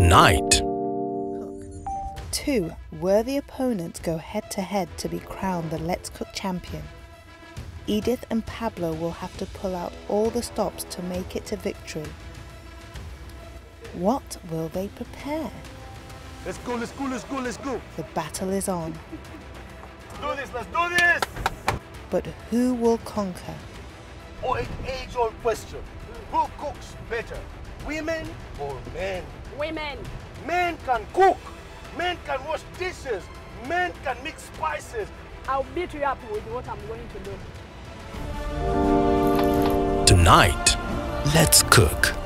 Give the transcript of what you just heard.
Tonight. Two worthy opponents go head-to-head to be crowned the Let's Cook champion. Edith and Pablo will have to pull out all the stops to make it to victory. What will they prepare? Let's go, let's go, let's go, let's go. The battle is on. Let's do this! But who will conquer? Oh, an age-old question. Who cooks better, women or men? Women. Men can cook. Men can wash dishes. Men can mix spices. I'll beat you up with what I'm going to do. Tonight, let's cook.